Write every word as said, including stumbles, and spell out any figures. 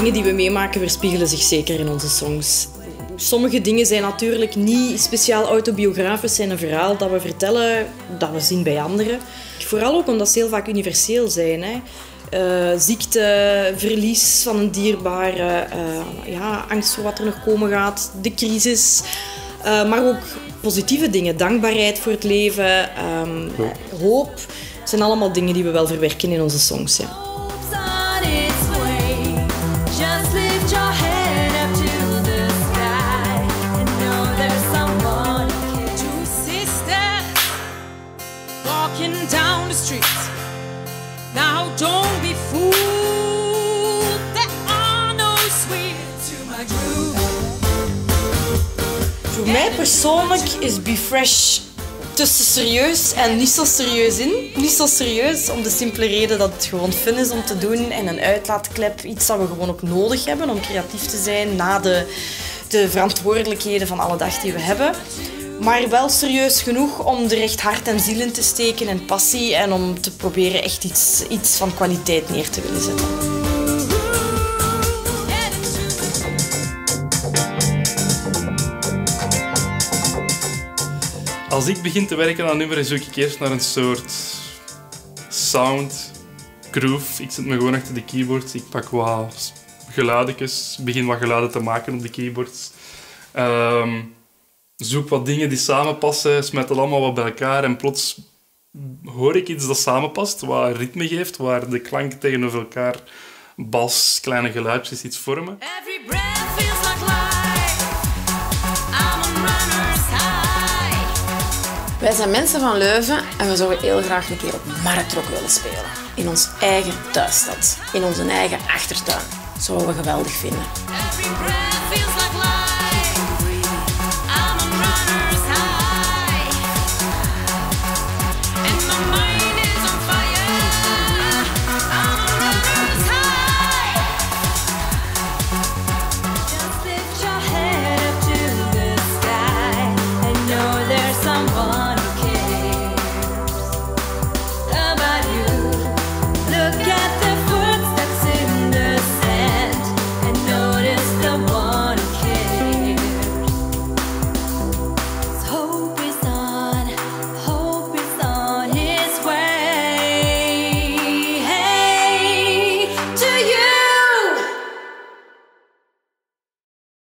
dingen die we meemaken weerspiegelen zich zeker in onze songs. Sommige dingen zijn natuurlijk niet speciaal autobiografisch, zijn een verhaal dat we vertellen, dat we zien bij anderen. Vooral ook omdat ze heel vaak universeel zijn. Hè. Uh, ziekte, verlies van een dierbare, uh, ja, angst voor wat er nog komen gaat, de crisis. Uh, maar ook positieve dingen, dankbaarheid voor het leven, um, ja. hoop. Het zijn allemaal dingen die we wel verwerken in onze songs. Ja. Down the street. Now don't be fooled. There are no sweet to my groove. Voor mij persoonlijk is Be Fresh tussen serieus en niet zo serieus in. Niet zo serieus om de simpele reden dat het gewoon fun is om te doen en een uitlaatklep. Iets dat we gewoon ook nodig hebben om creatief te zijn na de, de verantwoordelijkheden van alle dag die we hebben. Maar wel serieus genoeg om er echt hart en ziel in te steken en passie en om te proberen echt iets, iets van kwaliteit neer te willen zetten. Als ik begin te werken aan nummers, zoek ik eerst naar een soort sound, groove. Ik zet me gewoon achter de keyboards, ik pak wat geluidjes, begin wat geluiden te maken op de keyboards. Um, Zoek wat dingen die samenpassen, smet het allemaal wat bij elkaar en plots hoor ik iets dat samenpast, wat ritme geeft, waar de klanken tegenover elkaar, bas, kleine geluidjes iets vormen. Wij zijn mensen van Leuven en we zouden heel graag een keer op Marktrock willen spelen. In ons eigen thuisstad, in onze eigen achtertuin. Dat zouden we geweldig vinden.